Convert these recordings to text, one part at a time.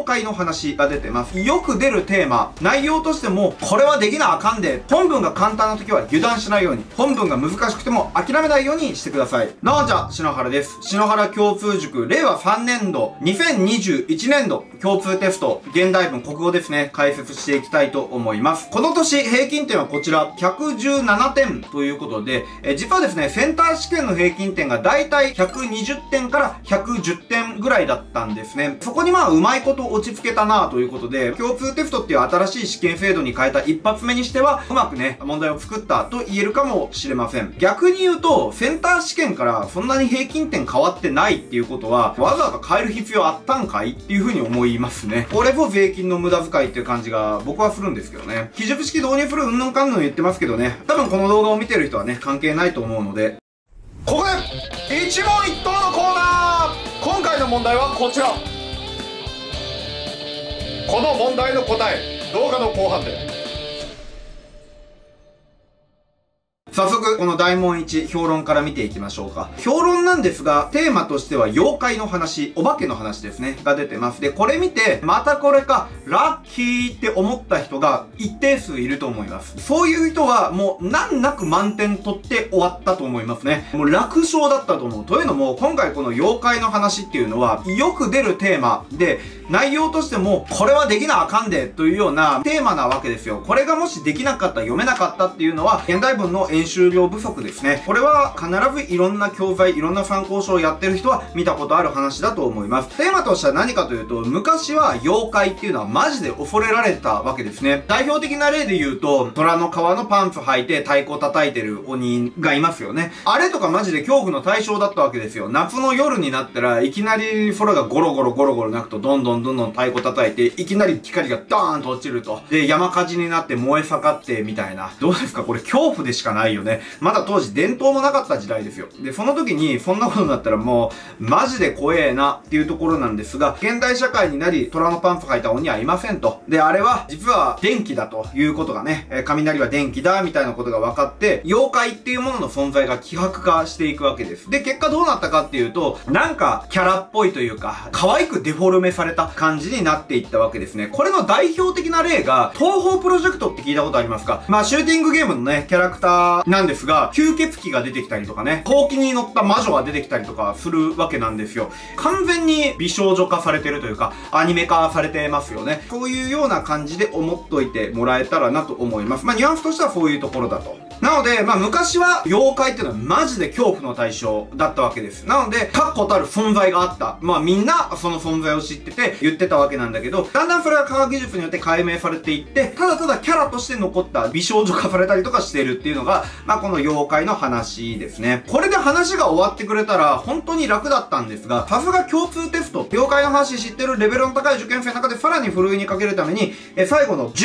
怪の話が出てます。よく出るテーマ、内容としても、これはできなあかんで、本文が簡単な時は油断しないように、本文が難しくても諦めないようにしてください。なおじゃ、篠原です。篠原共通塾、令和3年度、2021年度、共通テスト、現代文、国語ですね、解説していきたいと思います。この年、平均点はこちら、117点ということで、実はですね、センター試験の平均点がだいたい120点から110点ぐらいだったんですね。そこにうまいこと落ち着けたなということで、共通テストっていう新しい試験制度に変えた一発目にしては、うまくね、問題を作ったと言えるかもしれません。逆に言うと、センター試験からそんなに平均点変わってないっていうことは、わざわざ変える必要あったんかいっていう風に思いますね。これも税金の無駄遣いっていう感じが僕はするんですけどね。基軸式導入するうんぬんかんぬん言ってますけどね、多分この動画を見てる人はね、関係ないと思うので。ここで、一問一答のコーナー。今回の問題はこちら。この問題の答え、動画の後半で。早速、この大問1、評論から見ていきましょうか。評論なんですが、テーマとしては妖怪の話、お化けの話ですね、が出てます。で、これ見て、またこれか、ラッキーって思った人が一定数いると思います。そういう人は、もう難なく満点取って終わったと思いますね。もう楽勝だったと思う。というのも、今回この妖怪の話っていうのは、よく出るテーマで、内容としても、これはできなあかんで、というようなテーマなわけですよ。これがもしできなかった、読めなかったっていうのは、現代文の演習量不足ですね。これは必ずいろんな教材、いろんな参考書をやってる人は見たことある話だと思います。テーマとしては何かというと、昔は妖怪っていうのはマジで恐れられたわけですね。代表的な例で言うと、虎の皮のパンツ履いて太鼓叩いてる鬼がいますよね。あれとかマジで恐怖の対象だったわけですよ。夏の夜になったらいきなり空がゴロゴロゴロゴロ鳴くとどんどん太鼓叩いて、いきなり光がドーンと落ちると。で、山火事になって燃え盛ってみたいな。どうですかこれ恐怖でしかないよね。まだ当時電灯もなかった時代ですよ。で、その時にそんなことになったらもう、マジで怖えなっていうところなんですが、現代社会になり、虎のパンツ履いた鬼はいませんと。で、あれは、実は電気だということがね、雷は電気だみたいなことが分かって、妖怪っていうものの存在が希薄化していくわけです。で、結果どうなったかっていうと、なんかキャラっぽいというか、可愛くデフォルメされた感じになっていったわけですね。これの代表的な例が、東方プロジェクトって聞いたことありますか？シューティングゲームのね、キャラクターなんですが、吸血鬼が出てきたりとかね、ほうきに乗った魔女が出てきたりとかするわけなんですよ。完全に美少女化されてるというか、アニメ化されてますよね。そういうような感じで思っといてもらえたらなと思います。ニュアンスとしてはそういうところだと。なので、昔は妖怪っていうのはマジで恐怖の対象だったわけです。なので、確固たる存在があった。みんなその存在を知ってて言ってたわけなんだけど、だんだんそれが科学技術によって解明されていって、ただただキャラとして残った美少女化されたりとかしてるっていうのが、この妖怪の話ですね。これで話が終わってくれたら本当に楽だったんですが、さすが共通テスト、妖怪の話知ってるレベルの高い受験生の中でさらにふるいにかけるために、最後の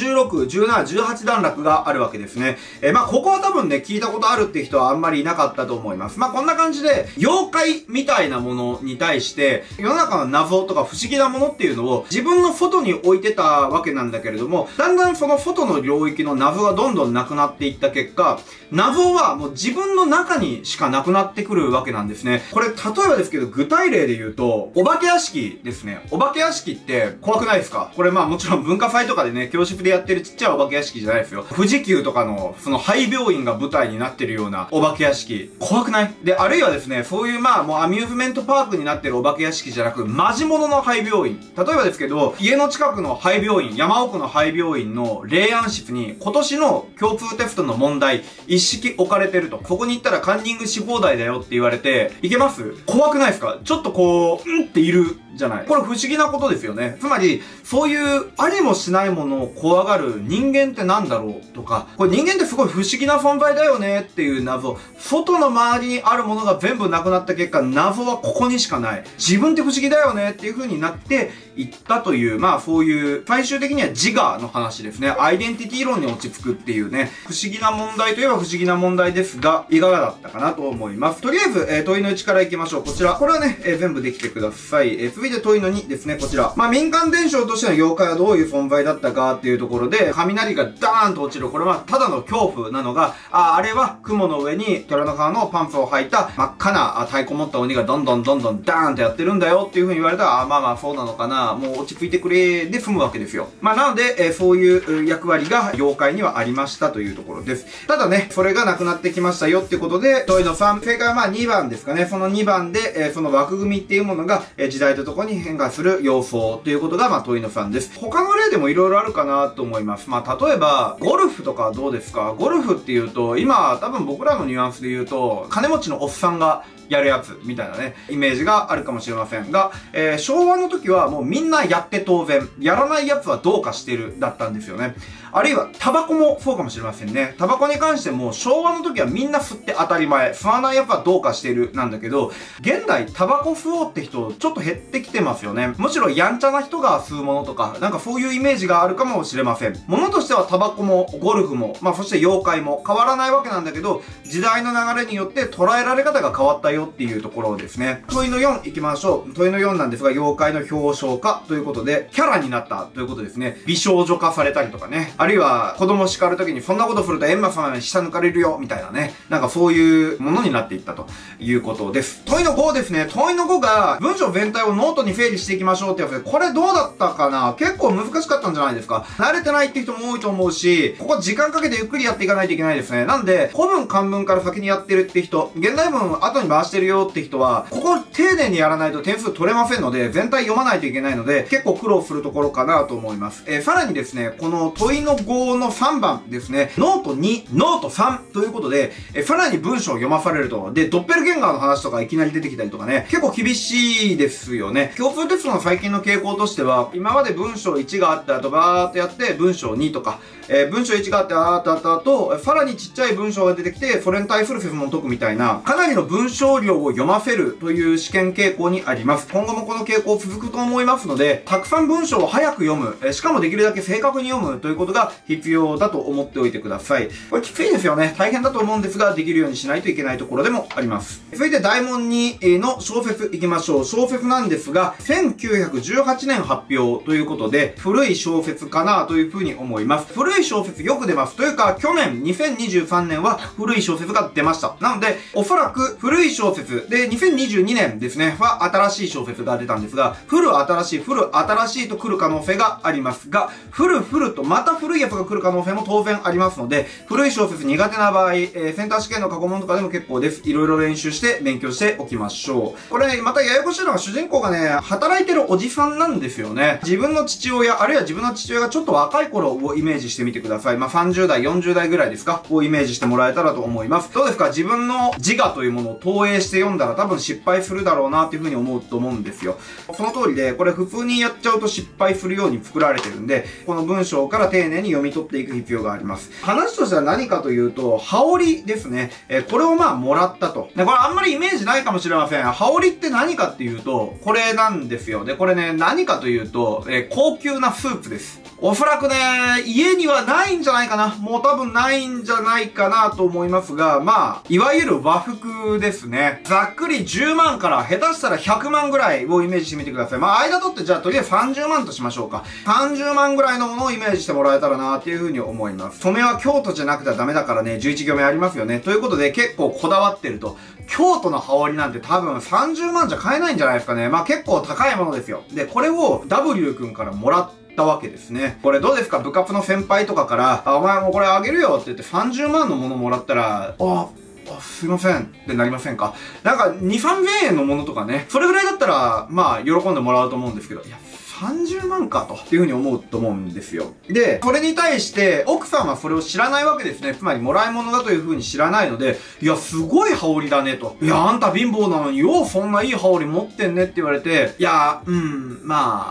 15、16、17、18段落があるわけですね。ここは多分ね、聞いたことあるって人はあんまりいなかったと思います。こんな感じで、妖怪みたいなものに対して、世の中の謎とか不思議なものっていうのを自分の外に置いてたわけなんだけれども、だんだんその外の領域の謎がどんどんなくなっていった結果、謎はもう自分の中にしかなくなってくるわけなんですね。これ、例えばですけど、具体例で言うと、お化け屋敷ですね。お化け屋敷って怖くないですか？これもちろん文化祭とかでね、教室でやってるちっちゃいお化け屋敷じゃないですよ。富士急とかの、その廃病院が舞台になってるようなお化け屋敷。怖くない？で、あるいはですね、そういうもうアミューズメントパークになってるお化け屋敷じゃなく、マジモノの廃病院。例えばですけど、家の近くの廃病院、山奥の廃病院の霊安室に、今年の共通テストの問題、一式置かれてると。そこに行ったらカンニングし放題だよって言われて、いけます？怖くないですか？ちょっとっているじゃない。これ不思議なことですよね。つまり、そういうありもしないものを怖がる人間ってなんだろうとか、これ人間ってすごい不思議な存在だよねっていう謎、外の周りにあるものが全部なくなった結果、謎はここにしかない。自分って不思議だよねっていう風になっていったという、そういう、最終的には自我の話ですね。アイデンティティ論に落ち着くっていうね、不思議な問題といえば不思議な問題ですが、いかがだったかなと思います。とりあえず、問いの1からいきましょう。こちら。これはね、全部できてください。 続いて問いの2ですね、こちら。民間伝承としての妖怪はどういう存在だったかっていうところで、雷がダーンと落ちる。これはただの恐怖なのが、あれは雲の上に虎の皮のパンツを履いた真っ赤な太鼓持った鬼がどんどんダーンとやってるんだよっていう風に言われたら、まあそうなのかな、もう落ち着いてくれで済むわけですよ。なので、そういう役割が妖怪にはありましたというところです。ただね、それがなくなってきましたよっていうことで、問いの3、正解は2番ですかね。その2番で、その枠組みっていうものが、時代とともに変化する要素ということが、問いの3です。他の例でも色々あるかなと思います。例えば、ゴルフとかどうですか？ゴルフっていうと、今、多分僕らのニュアンスで言うと、金持ちのおっさんがやるやつみたいなね、イメージがあるかもしれませんが、昭和の時はもうみんなやって当然、やらないやつはどうかしてるだったんですよね。あるいは、タバコもそうかもしれませんね。タバコに関しても、昭和の時はみんな吸って当たり前、吸わないやつはどうかしてるなんだけど、現代タバコ吸おうって人、ちょっと減ってきてますよね。むしろやんちゃな人が吸うものとか、なんかそういうイメージがあるかもしれません。ものとしてはタバコも、ゴルフも、そして妖怪も変わらないわけなんだけど、時代の流れによって捉えられ方が変わったよっていうところですね。問いの4行きましょう。問いの4なんですが、妖怪の表彰化ということで、キャラになったということですね。美少女化されたりとかね。あるいは、子供叱るときにそんなことすると閻魔様に下抜かれるよ、みたいなね。なんかそういうものになっていったということです。問いの5ですね。問いの5が、文章全体をノートに整理していきましょうってやつで、これどうだったかな？結構難しかったんじゃないですか？慣れてないって人も多いと思うし、ここ時間かけてゆっくりやっていかないといけないですね。なんで、古文漢文から先にやってるって人、現代文後に回してるよって人は、ここ丁寧にやらないと点数取れませんので、全体読まないといけないので、結構苦労するところかなと思います。さらにですね、この問いの5の3番ですね、ノート2、ノート3ということで、さらに文章を読まされると。で、ドッペルゲンガーの話とかいきなり出てきたりとかね、結構厳しいですよね。共通テストの最近の傾向としては、今まで文章1があった後バーっとやって、文章2とか、文章1があってあった後、さらにちっちゃい文章が出てきて、それに対する説問を解くみたいな、かなりの文章量を読ませるという試験傾向にあります。今後もこの傾向続くと思いますので、たくさん文章を早く読む、しかもできるだけ正確に読むということが必要だと思っておいてください。これきついですよね。大変だと思うんですが、できるようにしないといけないところでもあります。続いて大問2の小説いきましょう。小説なんですが、1918年発表ということで、古い小説かなというふうに思います。古い小説よく出ます。というか、去年2023年は古い小説が出ました。なので、おそらく古い小説で、2022年ですね、は新しい小説が出たんですが、古新しいと来る可能性がありますが、古とまた古いやつが来る可能性も当然ありますので、古い小説苦手な場合、センター試験の過去問とかでも結構です。いろいろ練習して勉強しておきましょう。これ、またややこしいのが主人公がね、働いてるおじさんなんですよね。自分の父親、あるいは自分の父親がちょっと若い頃をイメージしてみてください。30代、40代ぐらいですかをイメージしてもらえたらと思います。どうですか？自分の自我というものを投影して読んだら多分失敗するだろうなっていうふうに思うと思うんですよ。その通りで、これ普通にやっちゃうと失敗するように作られてるんで、この文章から丁寧に読み取っていく必要があります。話としては何かというと、羽織ですね。これをもらったと。で、これあんまりイメージないかもしれません。羽織って何かっていうと、これなんですよ。で、これね、何かというと、高級なスーツです。おそらくね、家にはないんじゃないかな。もう多分ないんじゃないかなと思いますが、いわゆる和服ですね。ざっくり10万から下手したら100万ぐらいをイメージしてみてください。間取ってじゃあとりあえず30万としましょうか。30万ぐらいのものをイメージしてもらえたらなっていうふうに思います。染めは京都じゃなくてはダメだからね、11行目ありますよね。ということで結構こだわってると。京都の羽織なんて多分30万じゃ買えないんじゃないですかね。結構高いものですよ。で、これを W 君からもらったわけですね。これどうですか？部活の先輩とかから、お前もうこれあげるよって言って30万のものもらったら、すいませんってなりませんか？なんか2、3000円のものとかね、それぐらいだったら、喜んでもらうと思うんですけど、いや、30万かとっていう風に思うと思うんですよ。で、それに対して奥さんはそれを知らないわけですね。つまりもらい物だという風に知らないので、いや、すごい羽織だねと。いや、あんた貧乏なのにようそんないい羽織持ってんねって言われて、いや、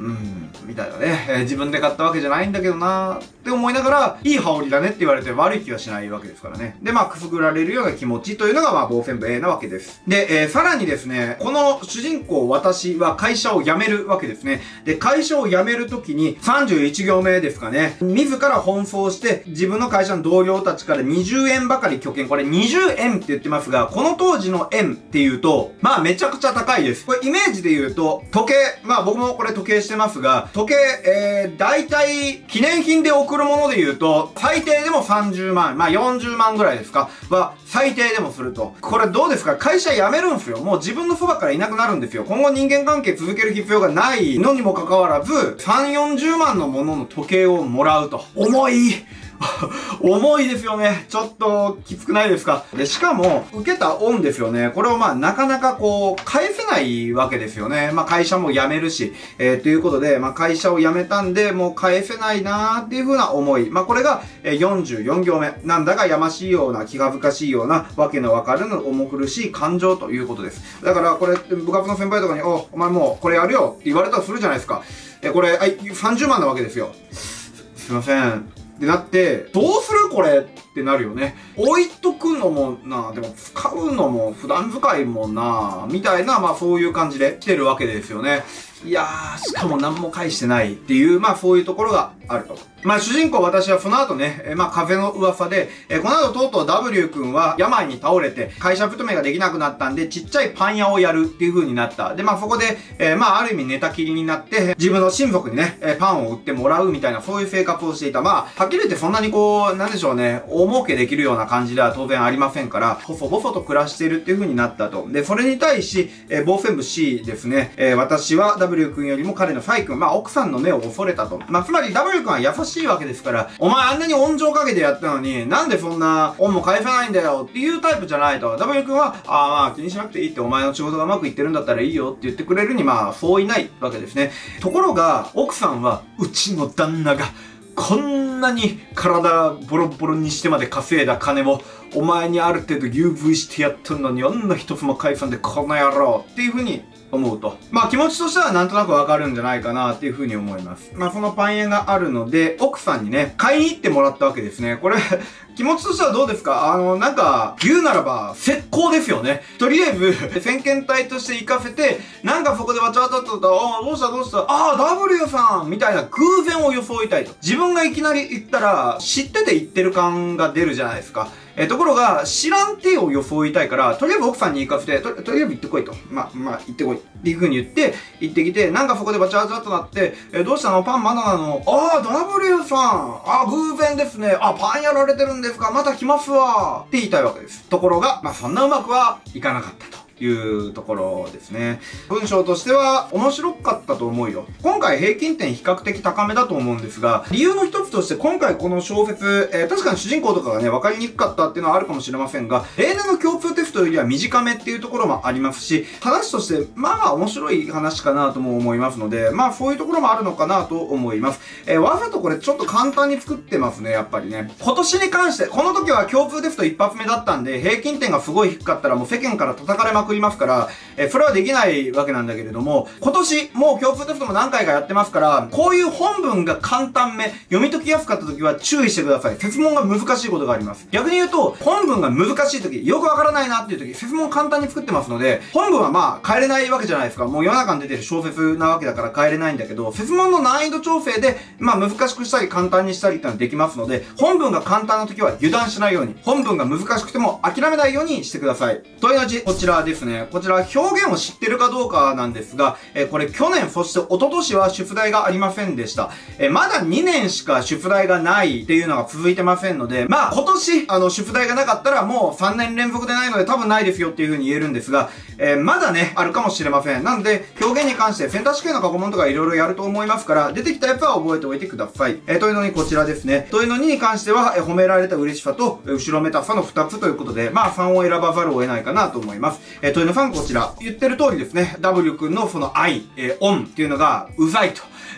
みたいなね。自分で買ったわけじゃないんだけどなって思いながら、いい羽織だねって言われて悪い気はしないわけですからね。で、くすぐられるような気持ちというのが、防戦部 A なわけです。で、さらにですね、この主人公私は会社を辞めるわけですね。で、会社を辞めるときに、31行目ですかね、自ら奔走して、自分の会社の同僚たちから20円ばかり拠券、これ20円って言ってますが、この当時の円っていうと、めちゃくちゃ高いです。これイメージで言うと、時計、僕もこれ時計してますが、時計、大体、記念品で送るもので言うと、最低でも30万、40万ぐらいですかは、最低でもすると。これどうですか？会社辞めるんすよ。もう自分のそばからいなくなるんですよ。今後人間関係続ける必要がないのにもかかわらず、3、40万のものの時計をもらうと。重い重いですよね。ちょっときつくないですか？で、しかも、受けた恩ですよね。これをなかなか返せないわけですよね。会社も辞めるし、ということで、会社を辞めたんで、もう返せないなーっていう風な思い。これが、44行目。なんだかやましいような、気が深しいような、わけのわかるの重苦しい感情ということです。だから、これ、部活の先輩とかに、お前もう、これやるよって言われたらするじゃないですか。これ、30万なわけですよ。すいません。ってなって、どうするこれってなるよね。置いとくのもな、でも使うのも普段使いもな、みたいな、そういう感じで来てるわけですよね。いやー、しかも何も返してないっていう、そういうところがあると。主人公私はその後ね、風の噂で、この後とうとう W 君は病に倒れて、会社勤めができなくなったんで、ちっちゃいパン屋をやるっていう風になった。で、そこで、ある意味寝たきりになって、自分の親族にね、パンを売ってもらうみたいな、そういう生活をしていた。はっきり言ってそんなになんでしょうね、大儲けできるような感じでは当然ありませんから、細々と暮らしているっていう風になったと。で、それに対し、防戦部 C ですね、私は W 君よりも彼のファイ君、奥さんの目を恐れたと。つまり W 君は優しいわけですから、お前あんなに温情かけてやったのに、なんでそんな恩も返さないんだよっていうタイプじゃないと。W 君は、気にしなくていいって、お前の仕事がうまくいってるんだったらいいよって言ってくれるに、そういないわけですね。ところが、奥さんは、うちの旦那が、こんなに体ボロボロにしてまで稼いだ金を、お前にある程度 UV してやったのに、あんな一つも返さんでこの野郎っていう風に思うと。気持ちとしてはなんとなくわかるんじゃないかなっていう風に思います。そのパン屋があるので、奥さんにね、買いに行ってもらったわけですね。これ、気持ちとしてはどうですか？言うならば、絶好ですよね。とりあえず、先遣隊として行かせて、そこでわちゃわちゃっとどうしたW さんみたいな偶然を装いたいと。自分がいきなり行ったら、知ってて行ってる感が出るじゃないですか。ところが、知らん手を装いたいから、とりあえず奥さんに行かせて、とりあえず行ってこいと。行ってこい。っていう風に言って、行ってきて、そこでバチャバチャっとなって、どうしたの？パンまだなの？W さん。偶然ですね。パンやられてるんですか？また来ますわ。って言いたいわけです。ところが、そんなうまくはいかなかったと。いうところですね。文章としては面白かったと思うよ。今回平均点比較的高めだと思うんですが、理由の一つとして今回この小説、確かに主人公とかがね、分かりにくかったっていうのはあるかもしれませんが、例年の共通テストよりは短めっていうところもありますし、話として面白い話かなとも思いますので、そういうところもあるのかなと思います。わざとこれちょっと簡単に作ってますね、やっぱりね。今年に関して、この時は共通テスト一発目だったんで、平均点がすごい低かったらもう世間から叩かれまくりますから、それはできないわけなんだけれども、今年もう共通テストも何回かやってますから、こういう本文が簡単め、読み解きやすかった時は注意してください。設問が難しいことがあります。逆に言うと、本文が難しい時、よくわからないなっていう時、設問簡単に作ってますので、本文は変えれないわけじゃないですか。もう世の中に出てる小説なわけだから変えれないんだけど、設問の難易度調整で、難しくしたり簡単にしたりってのはできますので、本文が簡単な時は油断しないように、本文が難しくても諦めないようにしてください。問いの1、こちらですね。こちら表現を知ってるかどうかなんですが、これ去年、そして一昨年は出題がありませんでした。まだ2年しか出題がないっていうのが続いてませんので、今年、出題がなかったらもう3年連続でないので多分ないですよっていう風に言えるんですが、まだね、あるかもしれません。なので、表現に関してセンター試験の過去問とかいろいろやると思いますから、出てきたやつは覚えておいてください。というのにこちらですね。というのにに関しては、褒められた嬉しさと、後ろめたさの2つということで、3を選ばざるを得ないかなと思います。というの3こちら。言ってる通りですね。W 君のその愛、恩っていうのがうざいと。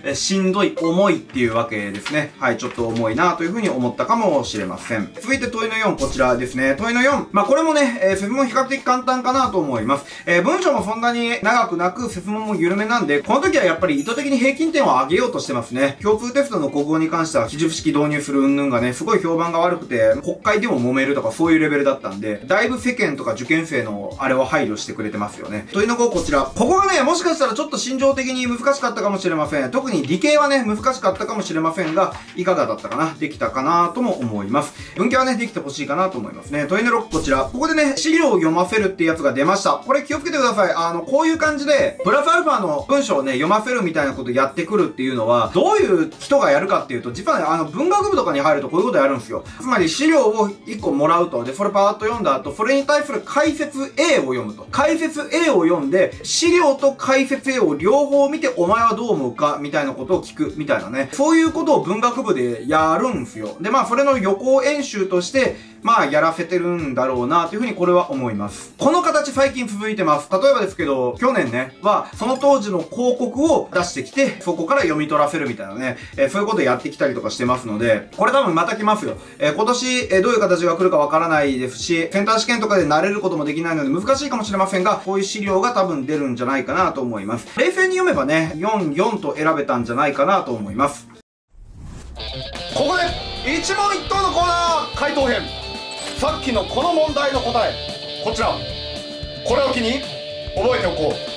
しんどい、重いっていうわけですね。はい、ちょっと重いなというふうに思ったかもしれません。続いて問いの4、こちらですね。問いの4。まあ、これもね、説問比較的簡単かなと思います。文章もそんなに長くなく、説問も緩めなんで、この時はやっぱり意図的に平均点を上げようとしてますね。共通テストの国語に関しては、記述式導入する云々がね、すごい評判が悪くて、国会でも揉めるとかそういうレベルだったんで、だいぶ世間とか受験生のあれは配慮してくれてますよね。問いの5、こちら。ここがね、もしかしたらちょっと心情的に難しかったかもしれません。特に理系はね、難しかったかもしれませんが、いかがだったかな、できたかなとも思います。文系はね、できてほしいかなと思いますね。問いの6、こちら。ここでね、資料を読ませるっていうやつが出ました。これ気をつけてください。こういう感じで、プラスアルファの文章をね、読ませるみたいなことやってくるっていうのは、どういう人がやるかっていうと、実はね、文学部とかに入るとこういうことやるんですよ。つまり資料を1個もらうと。で、それパーッと読んだ後、それに対する解説 A を読むと。解説 A を読んで、資料と解説 A を両方見て、お前はどう思うかみたいなことを聞くみたいなね。そういうことを文学部でやるんすよ。で、まあ、それの予行演習として、まあ、やらせてるんだろうな、というふうにこれは思います。この形最近続いてます。例えばですけど、去年ね、その当時の広告を出してきて、そこから読み取らせるみたいなね、そういうことをやってきたりとかしてますので、これ多分また来ますよ。今年、どういう形が来るかわからないですし、センター試験とかで慣れることもできないので難しいかもしれませんが、こういう資料が多分出るんじゃないかなと思います。冷静に読めばね、4、4と選べたんじゃないかなと思います。ここで、一問一答のコーナー、回答編。さっきのこの問題の答え、こちら。これを機に、覚えておこう。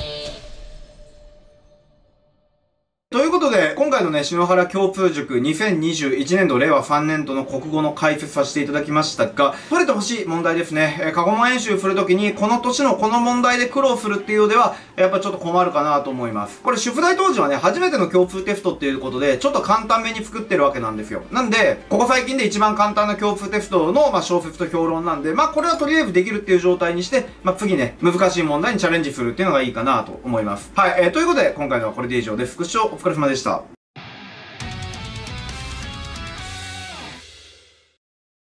ということで、今回のね、篠原共通塾2021年度令和3年度の国語の解説させていただきましたが、取れてほしい問題ですね。過去問演習するときに、この年のこの問題で苦労するっていうのでは、やっぱちょっと困るかなと思います。これ、出題当時はね、初めての共通テストっていうことで、ちょっと簡単めに作ってるわけなんですよ。なんで、ここ最近で一番簡単な共通テストの、小説と評論なんで、これはとりあえずできるっていう状態にして、次ね、難しい問題にチャレンジするっていうのがいいかなと思います。はい、ということで、今回のはこれで以上です。ご視聴お疲れ様でした。